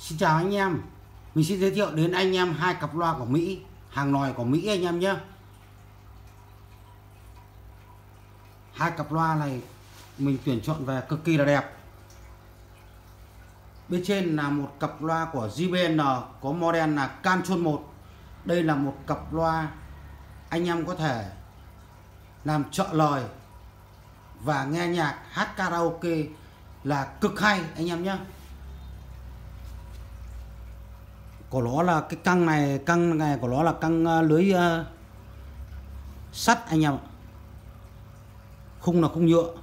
Xin chào anh em. Mình xin giới thiệu đến anh em hai cặp loa của Mỹ, hàng nòi của Mỹ anh em nhé. Hai cặp loa này mình tuyển chọn về cực kỳ là đẹp. Bên trên là một cặp loa của JBL có model là Control 1. Đây là một cặp loa anh em có thể làm trợ lời và nghe nhạc, hát karaoke là cực hay anh em nhé. Của nó là cái căng này của nó là căng lưới sắt anh em ạ. Khung là khung nhựa.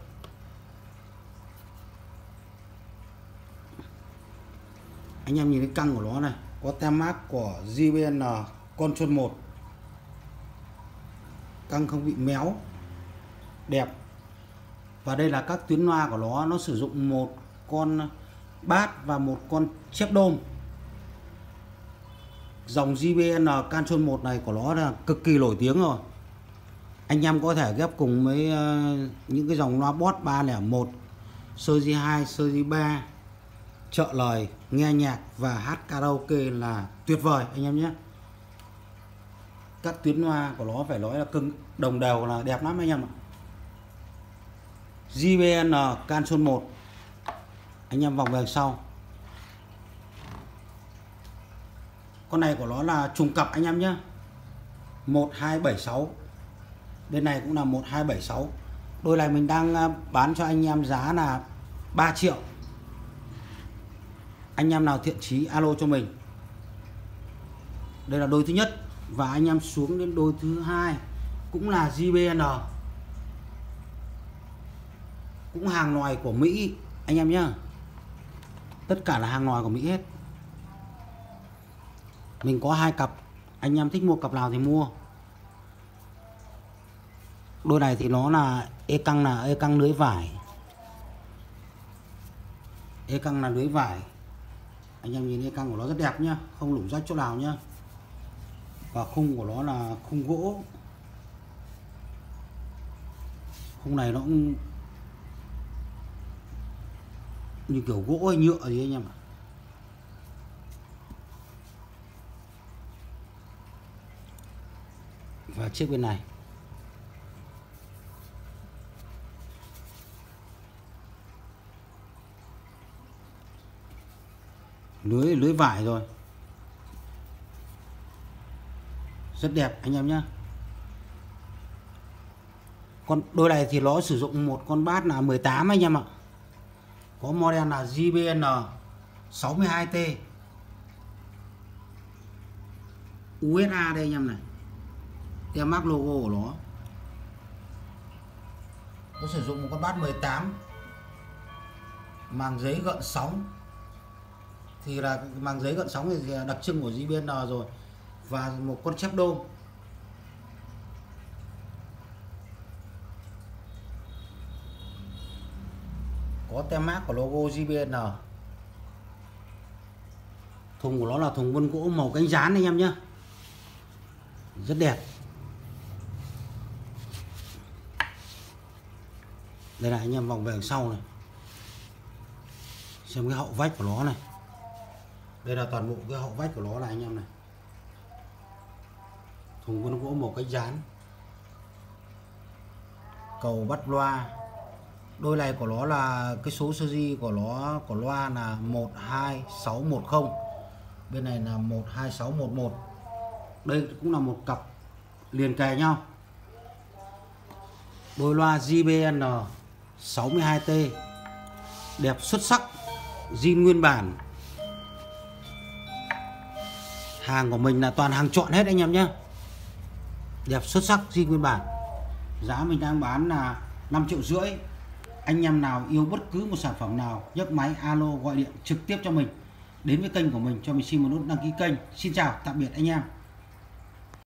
Anh em nhìn cái căng của nó này, có tem mác của JBL Control 1. Căng không bị méo, đẹp. Và đây là các tuyến loa của nó sử dụng một con bass và một con chép đôm. Dòng JBL Control 1 này của nó là cực kỳ nổi tiếng rồi. Anh em có thể ghép cùng với những cái dòng loa Boss 301, Series 2, Series 3, trợ lời, nghe nhạc và hát karaoke là tuyệt vời anh em nhé. Các tuyến loa của nó phải nói là cưng đồng đều, là đẹp lắm anh em ạ. JBL Control 1. Anh em vòng về sau. Con này của nó là trùng cặp anh em nhé. 1276. Bên này cũng là 1276. Đôi này mình đang bán cho anh em giá là 3 triệu. Anh em nào thiện chí alo cho mình. Đây là đôi thứ nhất. Và anh em xuống đến đôi thứ hai cũng là JBL, cũng hàng nòi của Mỹ anh em nhé. Tất cả là hàng nòi của Mỹ hết. Mình có hai cặp, anh em thích mua cặp nào thì mua. Đôi này thì nó là e căng lưới vải. E căng là lưới vải. Anh em nhìn e căng của nó rất đẹp nhá, không lủng rách chỗ nào nhá. Và khung của nó là khung gỗ. Khung này nó cũng như kiểu gỗ hay nhựa gì anh em ạ. Và chiếc bên này lưới vải rồi, rất đẹp anh em nhé. Con đôi này thì nó sử dụng một con bass là 18 anh em ạ. Có model là JBL 62T USA đây anh em này. Tem mác logo của nó. Có sử dụng một con bass 18, màng giấy gợn sóng. Thì là màng giấy gợn sóng thì đặc trưng của JBL rồi. Và một con chép đôm. Có tem mác của logo JBL. Thùng của nó là thùng vân gỗ màu cánh gián anh em nhé. Rất đẹp. Đây là anh em vòng về đằng sau này. Xem cái hậu vách của nó này. Đây là toàn bộ cái hậu vách của nó này anh em này. Thùng vân gỗ màu cánh gián. Cầu bắt loa. Đôi này của nó là cái số series của loa là 12610. Bên này là 12611. Đây cũng là một cặp liền kề nhau. Đôi loa JBL 62T đẹp xuất sắc, zin nguyên bản. Hàng của mình là toàn hàng chọn hết anh em nhé. Đẹp xuất sắc, zin nguyên bản. Giá mình đang bán là 5,5 triệu. Anh em nào yêu bất cứ một sản phẩm nào, nhấc máy alo gọi điện trực tiếp cho mình, đến với kênh của mình cho mình xin một nút đăng ký kênh. Xin chào tạm biệt anh em.